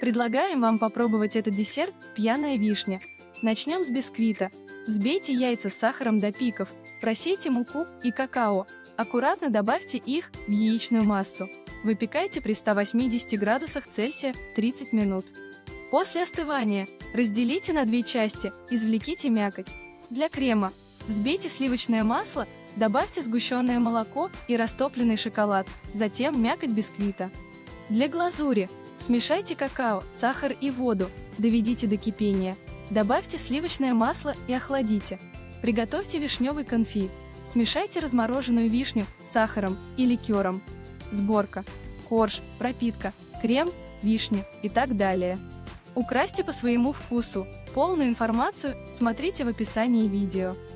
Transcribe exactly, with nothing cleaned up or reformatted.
Предлагаем вам попробовать этот десерт «Пьяная вишня». Начнем с бисквита. Взбейте яйца с сахаром до пиков, просейте муку и какао. Аккуратно добавьте их в яичную массу. Выпекайте при ста восьмидесяти градусах Цельсия тридцать минут. После остывания разделите на две части, извлеките мякоть. Для крема взбейте сливочное масло, добавьте сгущенное молоко и растопленный шоколад, затем мякоть бисквита. Для глазури смешайте какао, сахар и воду, доведите до кипения. Добавьте сливочное масло и охладите. Приготовьте вишневый конфи. Смешайте размороженную вишню с сахаром и ликером. Сборка, корж, пропитка, крем, вишня и так далее. Украсьте по своему вкусу. Полную информацию смотрите в описании видео.